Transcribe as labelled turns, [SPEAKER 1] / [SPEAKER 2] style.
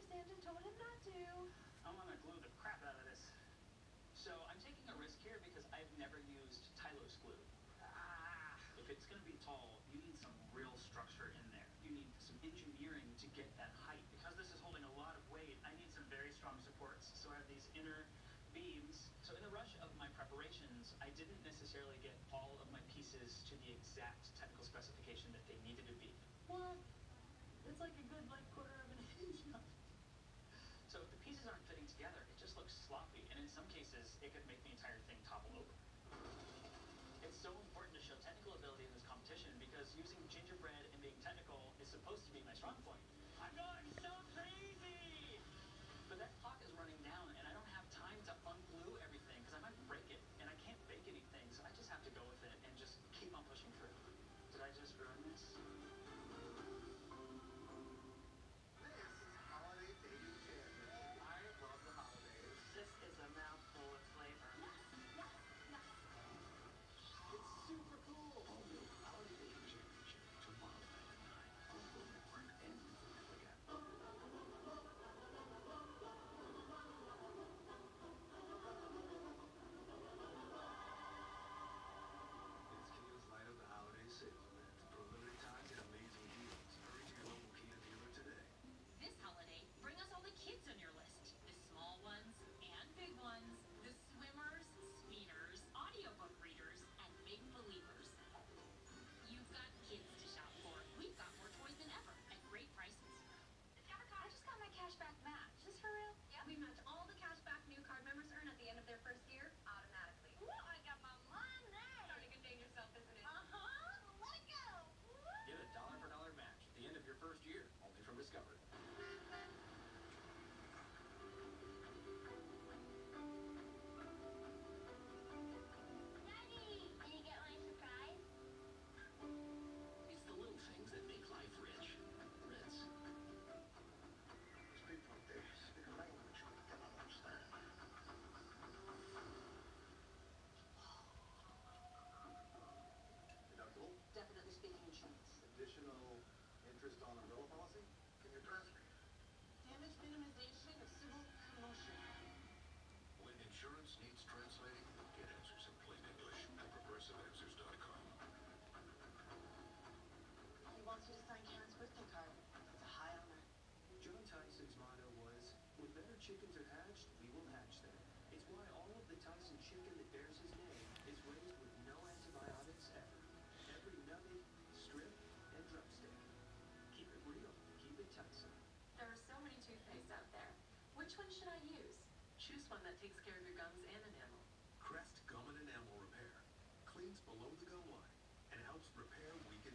[SPEAKER 1] Santa told him not to.
[SPEAKER 2] I'm gonna glue the crap out of this. So I'm taking a risk here because I've never used Tylose glue. If it's gonna be tall, you need some real structure in there. You need some engineering to get that height. Because this is holding a lot of weight, I need some very strong supports. So I have these inner beams. So in the rush of my preparations, I didn't necessarily get all of my pieces to the exact technical specification that they needed to be.
[SPEAKER 1] What? It's like a good, quarter of an inch.
[SPEAKER 2] So if the pieces aren't fitting together, it just looks sloppy, and in some cases, it could make the entire thing topple over. It's so important to show technical ability in this competition because using gingerbread and being technical is supposed to be my strong point. I'm going so crazy! But that clock is running down, and I don't have time to unglue everything because I might break it, and I can't bake anything, so I just have to go with it and just keep on pushing through. Did I just ruin this?
[SPEAKER 3] Chickens are hatched, we will hatch them. It's why all of the Tyson chicken that bears his name is raised with no antibiotics ever. Every nugget, strip, and drumstick. Keep it real. Keep it Tyson.
[SPEAKER 1] There are so many toothpastes out there. Which one should I use? Choose one that takes care of your gums and enamel.
[SPEAKER 4] Crest Gum and Enamel Repair cleans below the gum line and helps repair weak